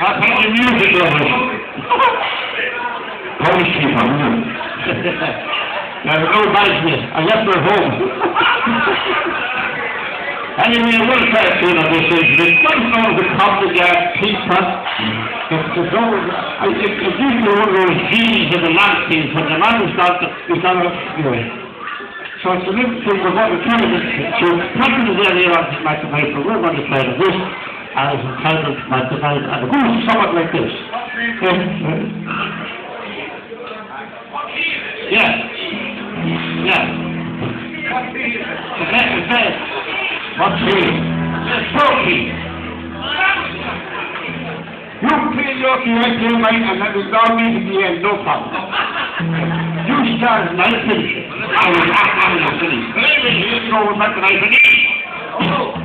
I'll take the music over. Polish people, isn't it? Now, no business. I left her home. Anyway, I will try to do that this incident. Once all the copper teapot, it's usually one of those genies in the lampshades when the man is not, anyway. So it's a little thing we're going to try to tackle the area of my paper. We're going to try to this as entitled my device, and it goes somewhat like this. Yeah. Okay. What's here? Turkey. You play your key right here, mate, and that will all me to the end, no problem. You start nice finish. I will finish. Go back to nice finish.